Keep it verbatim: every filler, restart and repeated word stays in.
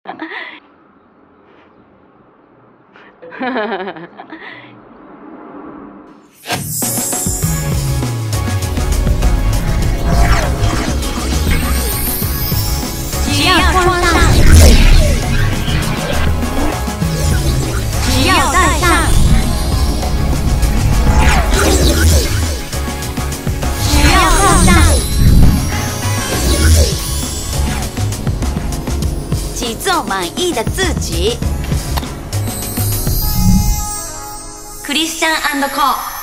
只要穿上，只要戴上，只要靠上，即做满意的自己。クリスチャン&コ